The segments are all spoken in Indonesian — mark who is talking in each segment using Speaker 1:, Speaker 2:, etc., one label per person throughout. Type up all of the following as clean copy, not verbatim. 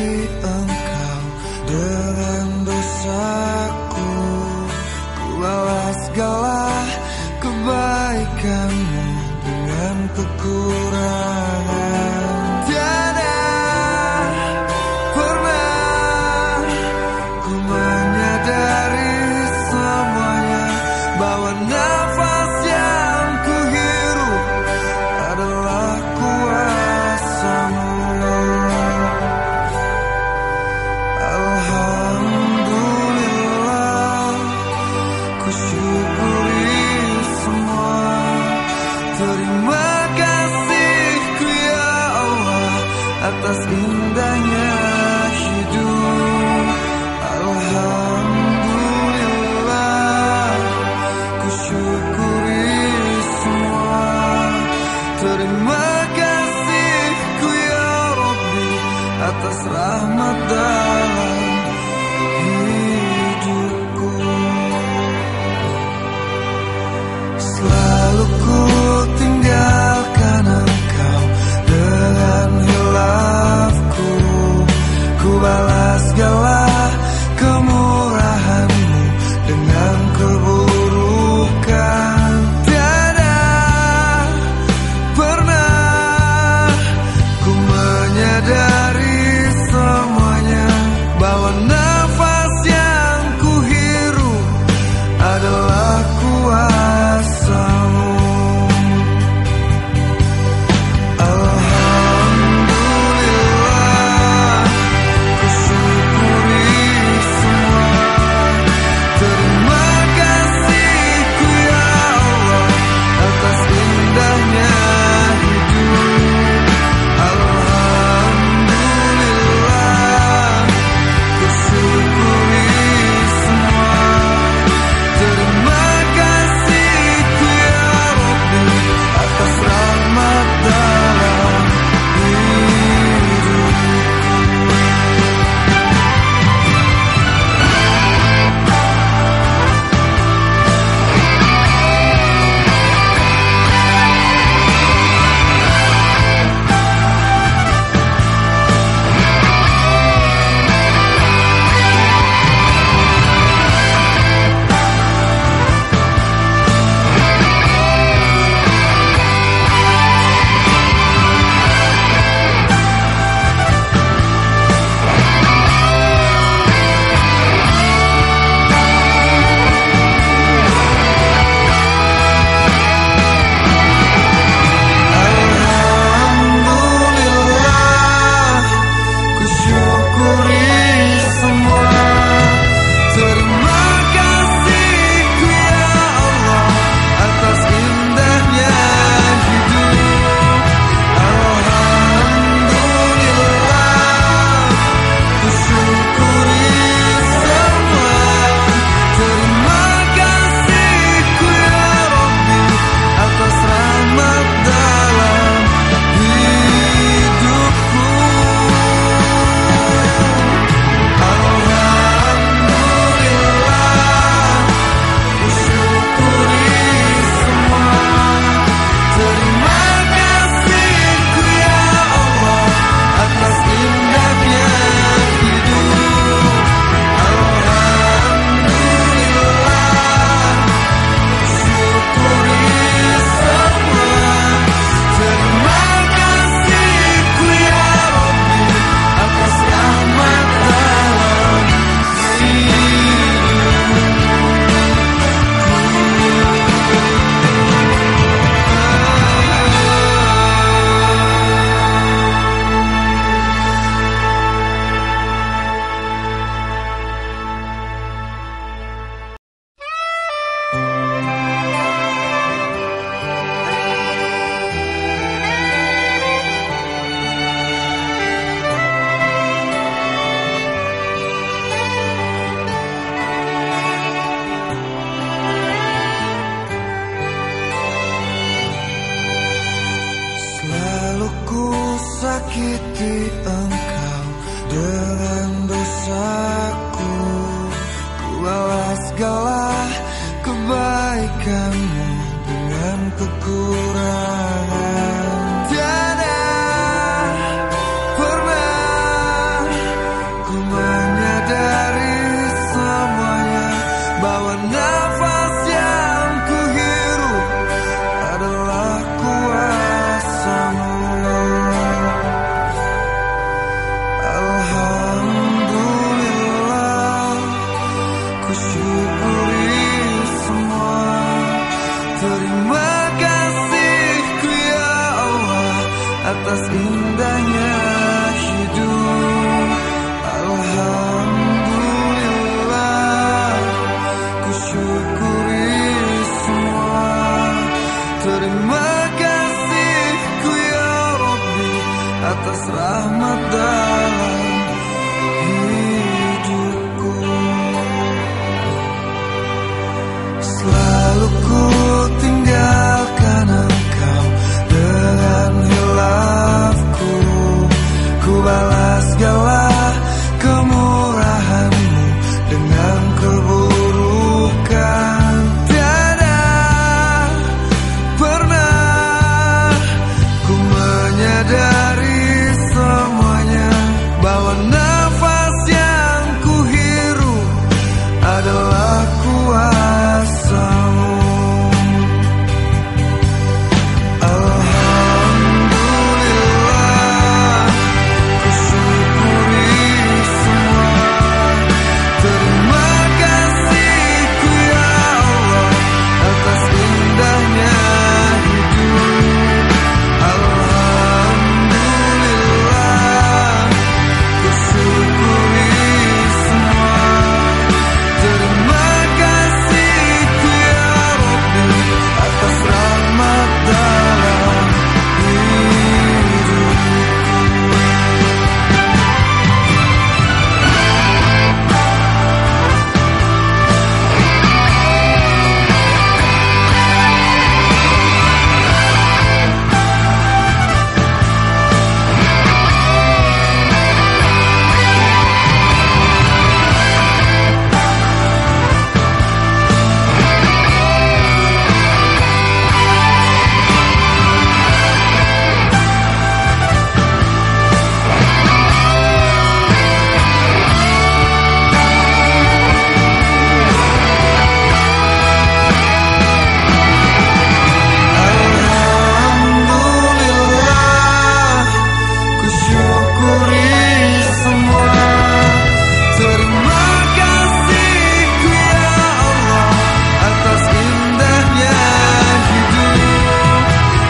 Speaker 1: engkau dengan dosaku. Ku balas segala kebaikanmu dengan kekurangan. Tiada pernah ku menyadari semuanya, bahwa nafas yang ku hirup adalah kuasa-Mu. Alhamdulillah, ku syukuri semua. Terima kasih-Ku ya Allah atas indahnya hidup. Alhamdulillah, ku syukuri semua. Terima kasih-Ku ya Rabbi atas rahmat dalam hidupku. Selalu ku tinggalkan Engkau dengan hilafku. Ku balas segala kemurahan-Mu dengan keburukan. Tiada pernah ku menyadari semuanya, bahwa nafas yang ku hirup adalah kuasa-Mu. Alhamdulillah, ku syukuri semua. Terima kasih-Ku ya Allah atas indahnya hidup. Alhamdulillah, ku syukuri semua. Terima kasih-Ku ya Rabbi atas rahmat dalam hidupku. Alhamdulillah, ku syukuri semua. Terima kasih-Ku ya Allah atas indahnya hidup. Alhamdulillah, ku syukuri semua. Terima kasih-Ku ya Rabbi atas rahmat dalam hidupku. Alhamdulillah, ku syukuri semua. Terima kasih-Ku ya Allah atas indahnya hidup. Alhamdulillah, ku syukuri semua. Terima kasih-Ku ya Rabbi atas rahmat dalam selalu ku sakiti Engkau dengan dosaku. Ku balas segala kebaikan-Mu dengan kekurangan. Tiada pernah Terima kasihku ya Allah atas indahnya hidup. Alhamdulillah, ku syukuri semua. Terima kasihku ya Rabbi atas rahmat dalam hidupku. Selalu ku tinggalkan Engkau dengan hilafku. Ku balas segala kemurahan-Mu dengan keburukan. Tiada pernah ku menyadari semuanya, bahwa nafas yang ku hirup adalah kuasa-Mu. Alhamdulillah, ku syukuri semua. Terima kasihku ya Allah atas indahnya hidup. Alhamdulillah, ku syukuri semua. Terima kasihku ya Rabbi atas rahmat dalam hidupku. Alhamdulillah, ku syukuri semua. Terima kasihku ya Allah atas indahnya hidup.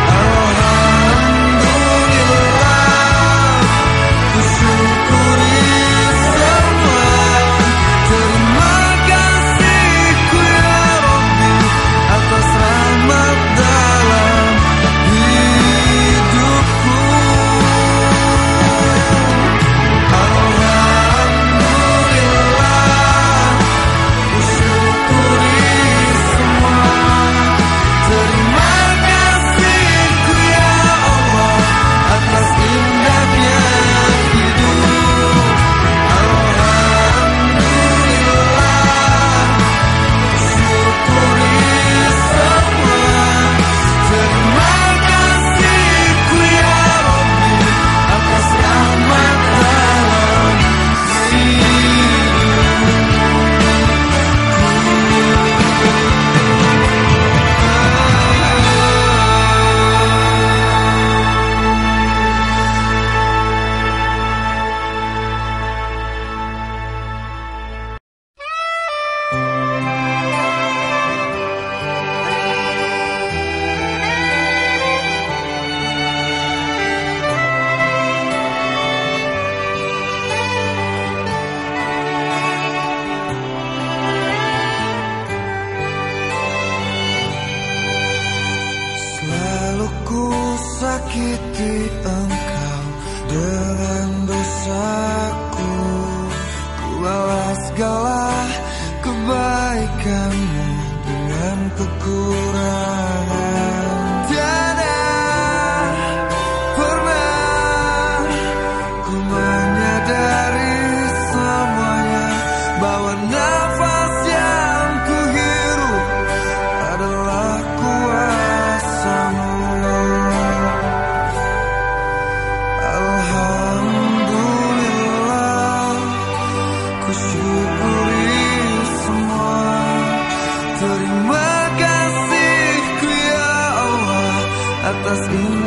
Speaker 1: Alhamdulillah, ku syukuri semua. Terima kasihku ya Rabbi atas rahmat dalam hidupku. Alhamdulillah, ku syukuri semua. Terima kasihku ya Allah atas indahnya hidup. Alhamdulillah, ku syukuri semua. Terima kasihku ya Rabbi atas rahmat dalam Selalu ku sakiti Engkau dengan dosaku. Ku balas segala kebaikan-Mu dengan kekurangan. Tiada pernah ku menyadari semuanya, bahwa nafas yang ku hirup adalah kuasa-Mu. Alhamdulillah, ku syukuri semua. Terima kasihku ya Allah atas